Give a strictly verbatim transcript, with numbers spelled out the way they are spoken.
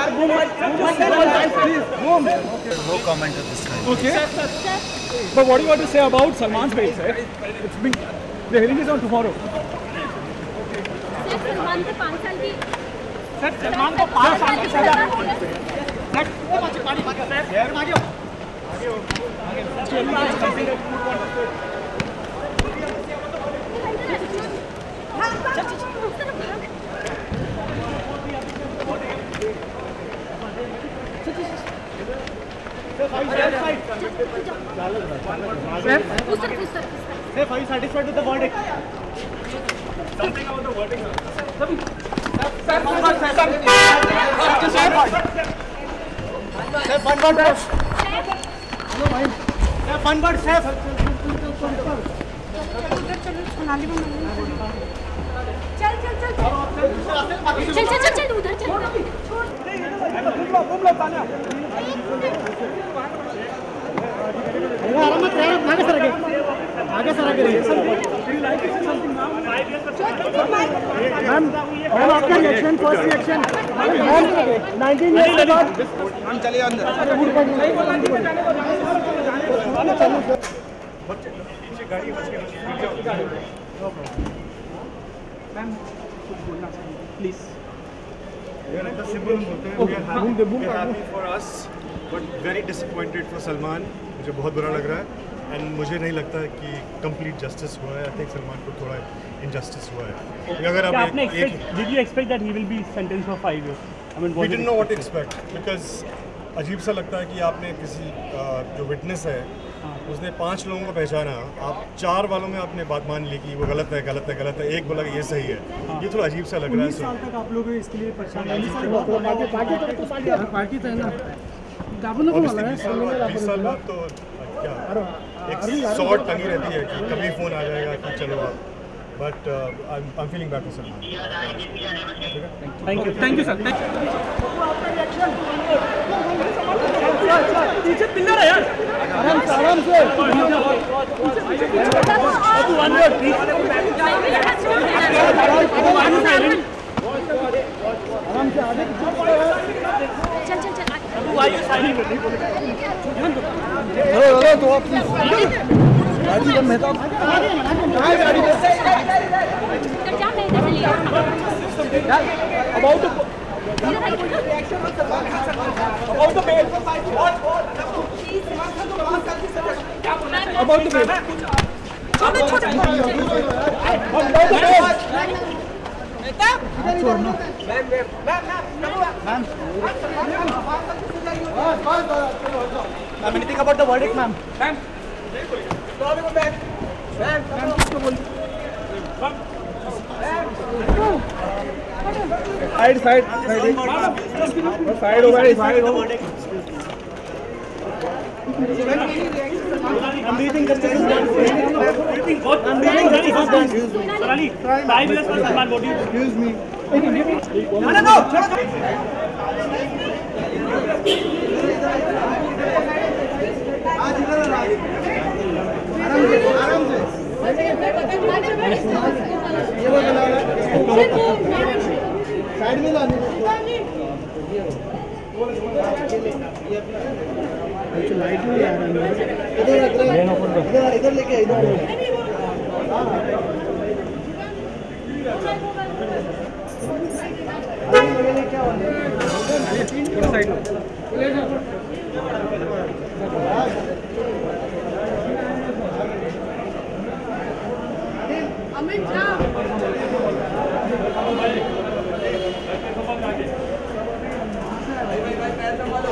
No comment at this time. Okay. But what do you want to say about Salman's bail, sir? It's been the hearing is on tomorrow. Salman को पाँच साल की sir Salman को पाँच साल की सजा सर पानी आगे आगे Sir, are you satisfied with the verdict? Something about the verdict, sir. Sir, sir, sir, sir, one word, sir. Sir, one word, sir. चल चल चल चल चल चल चल उधर चल आराम मत रहे आगे सर आगे आगे सर आगे रहिए मैम मैम आपका reaction first reaction ma'am nineteen years के बाद हम चलिए अंदर गाड़ी बच गई मैम कुछ बोलना प्लीज simple बोलते हैं we are happy, we are happy for us but very disappointed for Salman. मुझे बहुत बुरा लग रहा है एंड मुझे नहीं लगता है कि कंप्लीट जस्टिस हुआ है. आई थिंक सलमान को थोड़ा इनजस्टिस हुआ है. अगर आप आपने expect did you expect that he will be sentenced for five years I mean we didn't know what to expect because अजीब सा लगता है कि आपने किसी जो विटनेस है उसने पांच लोगों को पहचाना, आप चार वालों में आपने बात मान ली कि वो गलत है गलत है गलत है, एक बोला कि ये सही है. ये थोड़ा अजीब सा लग रहा है. साल तक आप लोग इसके लिए परेशान पार्टी तो है ना बीस साल बाद तो क्या एक शॉर्ट टंगी रहती है कि कभी फ़ोन आ जाएगा कि चलो आप. But I am feeling bad for Salman. Thank you thank you sir. पीछे पिलर है यार. आराम से आराम से वन वर्ड प्लीज. आराम से आगे चल चल चल वाई साइड में हेलो हेलो तो आप गाड़ी में मेहता कहां गाड़ी में जा मैं इधर से लिया about about the bail about the bail छोटे छोटे अबाउट द बेल छोड़ना ma'am ma'am ma'am ma'am anything about the verdict ma'am ma'am ma'am ma'am किसको बोल side side side over side over I'm breathing justice is done. Breathing God. I'm breathing justice is done. Sorry. Five years for Salman. What do you? Excuse me. No, no, no. आराम से, side में लाने. Light नहीं आ रहा है. इधर इधर इधर लेके इधर क्या थोड़ा साइड में अमित जा भाई भाई पैर संभालो.